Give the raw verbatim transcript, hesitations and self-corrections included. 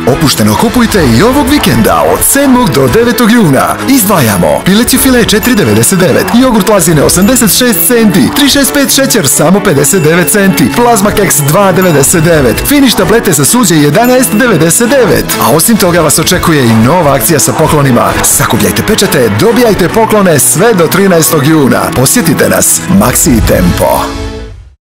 Opušteno kupujte i ovog vikenda od sedmog do devetog juna. Izdvajamo pileći file četiri devedeset devet, jogurt lazine osamdeset šest centi, tri šest pet šećer samo pedeset devet centi, plazma keks dva devedeset devet, finiš tablete za suđe jedanaest devedeset devet. A osim toga vas očekuje i nova akcija sa poklonima. Sakupljajte pečate, dobijajte poklone sve do trinaestog juna. Posjetite nas, Maxi Tempo.